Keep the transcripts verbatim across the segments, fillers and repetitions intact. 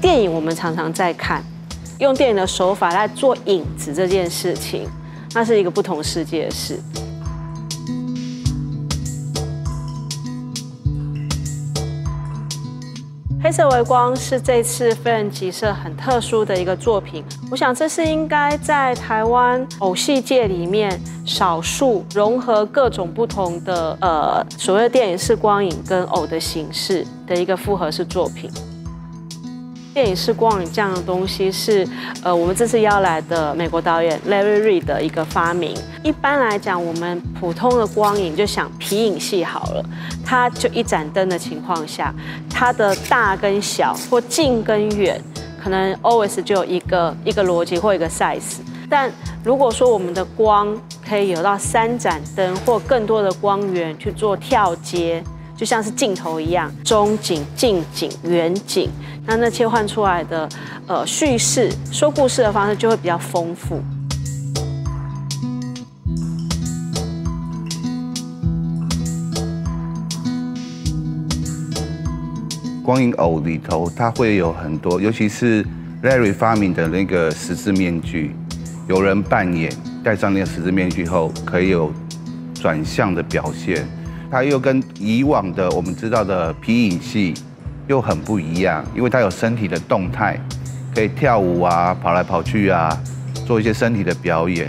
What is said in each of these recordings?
电影我们常常在看，用电影的手法来做影子这件事情，那是一个不同世界的事。黑色微光是这次飞人集社很特殊的一个作品，我想这是应该在台湾偶戏界里面少数融合各种不同的呃所谓的电影式光影跟偶的形式的一个复合式作品。电影式光影这样的东西是呃我们这次邀来的美国导演 Larry Reed 的一个发明。一般来讲，我们普通的光影就想皮影戏好了，它就一盏灯的情况下，它的大跟小或近跟远，可能 always 就有一个一个逻辑或一个 size。但如果说我们的光可以有到三盏灯或更多的光源去做跳接，就像是镜头一样，中景、近景、远景，那那切换出来的呃叙事、说故事的方式就会比较丰富。 光影偶里头，它会有很多，尤其是 Larry 发明的那个十字面具，有人扮演，戴上那个十字面具后，可以有转向的表现。它又跟以往的我们知道的皮影戏又很不一样，因为它有身体的动态，可以跳舞啊、跑来跑去啊，做一些身体的表演。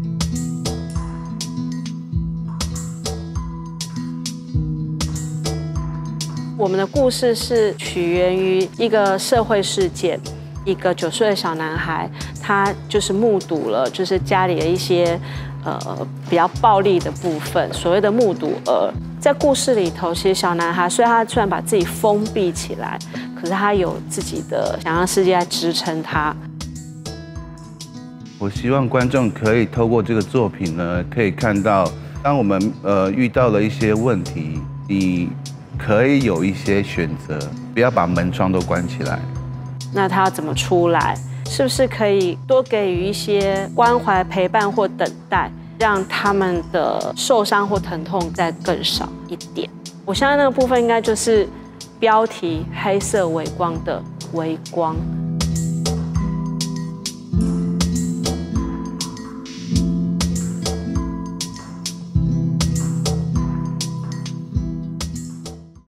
我们的故事是起源于一个社会事件，一个九岁的小男孩，他就是目睹了就是家里的一些呃比较暴力的部分，所谓的目睹儿。在故事里头，其实小男孩虽然他虽然把自己封闭起来，可是他有自己的想让世界来支撑他。 我希望观众可以透过这个作品呢，可以看到，当我们呃遇到了一些问题，你可以有一些选择，不要把门窗都关起来。 那他要怎么出来？是不是可以多给予一些关怀、陪伴或等待？让他们的受伤或疼痛再更少一点。我相信那个部分应该就是标题黑色微光的微光。